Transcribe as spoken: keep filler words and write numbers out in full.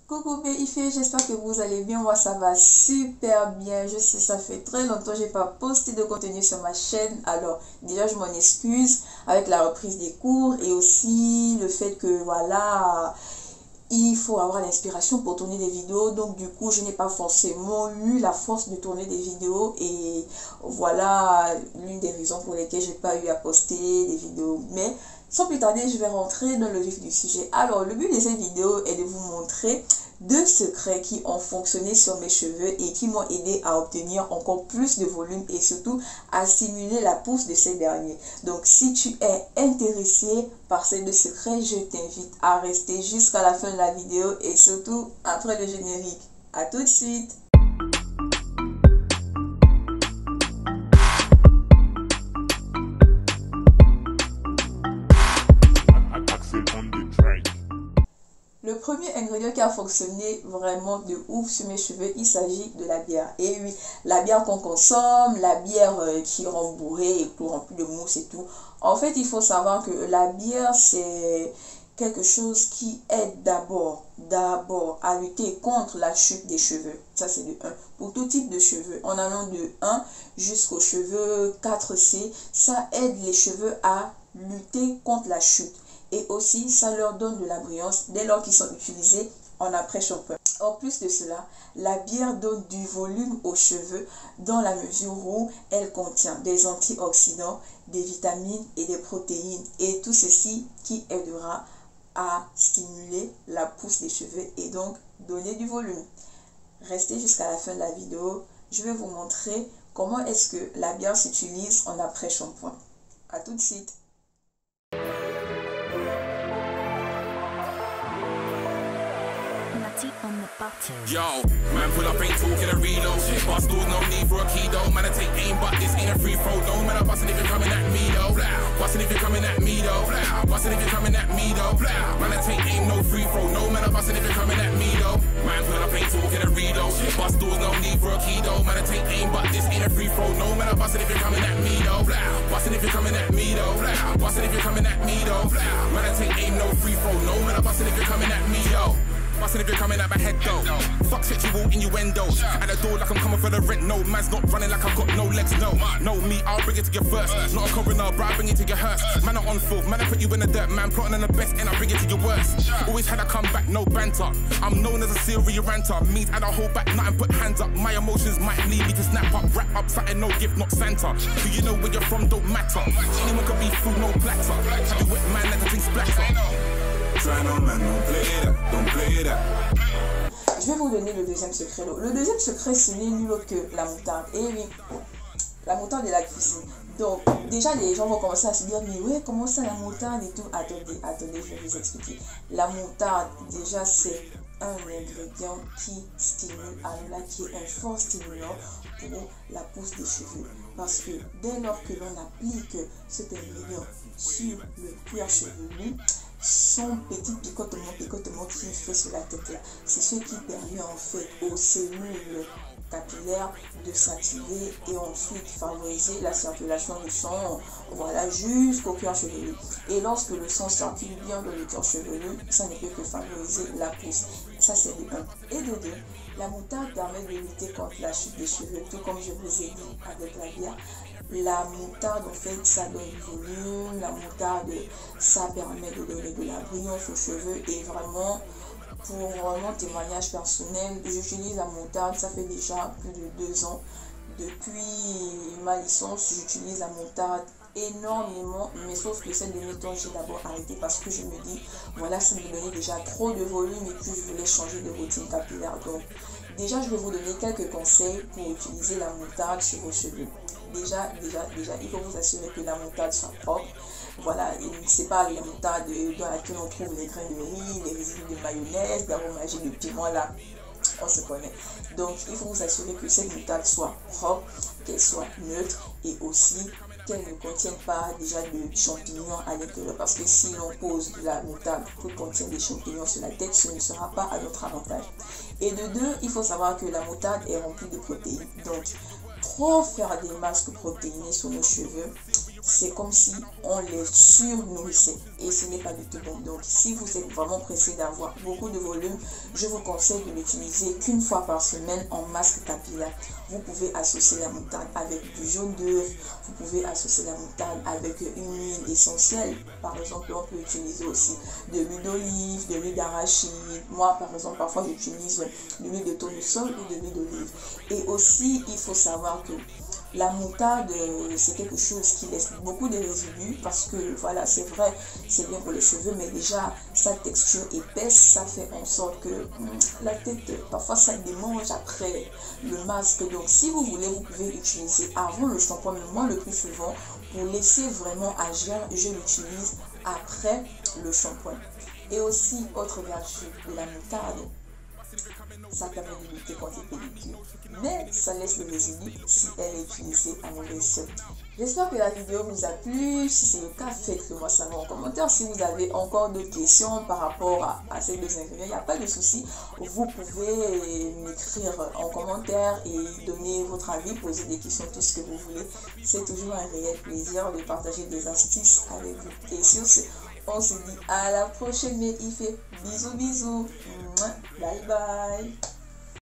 Coucou P I F, j'espère que vous allez bien. Moi ça va super bien. Je sais, ça fait très longtemps que j'ai pas posté de contenu sur ma chaîne. Alors déjà je m'en excuse avec la reprise des cours et aussi le fait que voilà, il faut avoir l'inspiration pour tourner des vidéos. Donc du coup je n'ai pas forcément eu la force de tourner des vidéos et voilà l'une des raisons pour lesquelles j'ai pas eu à poster des vidéos. Mais sans plus tarder, je vais rentrer dans le vif du sujet. Alors, le but de cette vidéo est de vous montrer deux secrets qui ont fonctionné sur mes cheveux et qui m'ont aidé à obtenir encore plus de volume et surtout à stimuler la pousse de ces derniers. Donc, si tu es intéressé par ces deux secrets, je t'invite à rester jusqu'à la fin de la vidéo et surtout après le générique. À tout de suite! Le premier ingrédient qui a fonctionné vraiment de ouf sur mes cheveux, il s'agit de la bière. Et oui, la bière qu'on consomme, la bière euh, qui rend bourré et tout rempli de mousse et tout. En fait, il faut savoir que la bière, c'est quelque chose qui aide d'abord, d'abord à lutter contre la chute des cheveux. Ça, c'est de un. Pour tout type de cheveux, en allant de un jusqu'aux cheveux quatre C, ça aide les cheveux à lutter contre la chute. Et aussi, ça leur donne de la brillance dès lors qu'ils sont utilisés en après-shampoing. En plus de cela, la bière donne du volume aux cheveux dans la mesure où elle contient des antioxydants, des vitamines et des protéines. Et tout ceci qui aidera à stimuler la pousse des cheveux et donc donner du volume. Restez jusqu'à la fin de la vidéo. Je vais vous montrer comment est-ce que la bière s'utilise en après-shampoing. À tout de suite. Yo, man, pull up, ain't talking a reload. Bust doors, no need for a key though. Man, I take aim, but this ain't a free throw. No, man, I bustin' if you're coming at me though. Bustin' if you're coming at me though. Bustin' if you're coming at me though. Man, I take aim, no free throw. No, man, I bustin' if you're coming at me though. Man, pull up, ain't talking a reload. Bust doors, no need for a key though. Man, I take aim, but this ain't a free throw. No, man, I bustin' if you're coming at me though. Bustin' if you're coming at me though. Bustin' if you're coming at me though. Man, I take aim, no free throw. No, man, I bustin' if you're coming at me though. Bustin' if you're coming at my head though. Fuck sexual innuendos. At the door like I'm coming for the rent. No, man's not running like I've got no legs. No, no, me, I'll bring it to you first. Not a coroner, bro, I bring it to your hearse. Man, I'm on fourth, man, I put you in the dirt. Man, plotting on the best and I bring it to your worst. Always had a comeback, no banter. I'm known as a serial ranter. Means I don't hold back, nothing put hands up. My emotions might need me to snap up. Wrap up something, no gift, not Santa. Do you know where you're from, don't matter. Anyone can be fool, no platter. Have you wet man, let the thing splatter. Try no man, don't play that, don't play that. Je vais vous donner le deuxième secret. Le deuxième secret, ce n'est nul autre que la moutarde. Et oui, la moutarde de la cuisine. Donc, déjà, les gens vont commencer à se dire, mais ouais, comment ça la moutarde et tout. Attendez, attendez, je vais vous expliquer. La moutarde, déjà, c'est un ingrédient qui stimule, alors là, qui est un fort stimulant pour la pousse des cheveux. Parce que dès lors que l'on applique cet ingrédient sur le cuir chevelu, son petit picotement, picotement qui fait sur la tête là, c'est ce qui permet en fait aux cellules capillaires de s'activer et ensuite favoriser la circulation du sang, voilà, jusqu'au cuir chevelu. Et lorsque le sang circule bien dans le cuir chevelu, ça ne peut que favoriser la pousse. Ça c'est de un. Et de deux, la moutarde permet de lutter contre la chute des cheveux, tout comme je vous ai dit avec la bière. La moutarde, en fait, ça donne du volume. La moutarde, ça permet de donner de la brillance aux cheveux. Et vraiment, pour mon témoignage personnel, j'utilise la moutarde, ça fait déjà plus de deux ans. Depuis ma licence, j'utilise la moutarde énormément, mais sauf que ces derniers temps, j'ai d'abord arrêté parce que je me dis, voilà, ça me donnait déjà trop de volume et puis je voulais changer de routine capillaire. Donc, déjà, je vais vous donner quelques conseils pour utiliser la moutarde sur vos cheveux. Déjà, déjà, déjà, il faut vous assurer que la moutarde soit propre. Voilà, c'est pas la moutarde dans laquelle on trouve les grains de riz, les résidus de mayonnaise, d'aromagie de piment là. On se connaît. Donc, il faut vous assurer que cette moutarde soit propre, qu'elle soit neutre et aussi qu'elle ne contienne pas déjà de champignons à l'intérieur. Parce que si l'on pose de la moutarde qui contient des champignons sur la tête, ce ne sera pas à notre avantage. Et de deux, il faut savoir que la moutarde est remplie de protéines. Donc, trop faire des masques protéinés sur nos cheveux, c'est comme si on les surnourrissait et ce n'est pas du tout bon. Donc si vous êtes vraiment pressé d'avoir beaucoup de volume, je vous conseille de l'utiliser qu'une fois par semaine en masque capillaire. Vous pouvez associer la moutarde avec du jaune d'œuf, vous pouvez associer la moutarde avec une huile essentielle. Par exemple, on peut utiliser aussi de l'huile d'olive, de l'huile d'arachide. Moi, par exemple, parfois j'utilise de l'huile de tournesol ou de l'huile d'olive. Et aussi, il faut savoir que la moutarde, c'est quelque chose qui laisse beaucoup de résidus parce que, voilà, c'est vrai, c'est bien pour les cheveux, mais déjà, sa texture épaisse, ça fait en sorte que hum, la tête, parfois, ça démange après le masque. Donc, si vous voulez, vous pouvez l'utiliser avant le shampoing, mais moi, le plus souvent, pour laisser vraiment agir, je l'utilise après le shampoing. Et aussi, autre vertu de la moutarde, ça permet de lutter contre les pellicules, mais ça laisse le résidu si elle est utilisée à mauvais escient. J'espère que la vidéo vous a plu. Si c'est le cas, faites-le moi savoir en commentaire. Si vous avez encore d'autres questions par rapport à, à ces deux ingrédients, il n'y a pas de souci. Vous pouvez m'écrire en commentaire et donner votre avis, poser des questions, tout ce que vous voulez. C'est toujours un réel plaisir de partager des astuces avec vous. Et sur ce, on se dit à la prochaine, mais il fait bisous bisous. Bye bye.